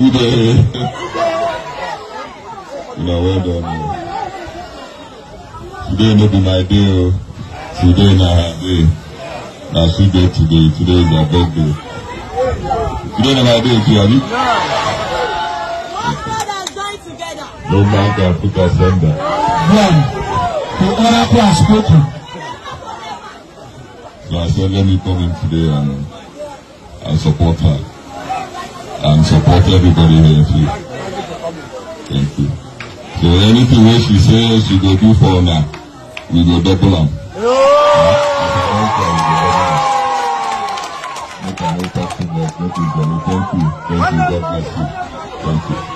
Good day. Well done. Today no be my day. Today na her day. Now she day today. Today is her birthday. Today na my day too, Abi. No man can put us under. One, the oracle has spoken. So I said, let me come in today and support her. And support everybody here too. Thank you. So anything where she says she go do for now, we go double them. Thank you. Thank you. God bless you. Thank you.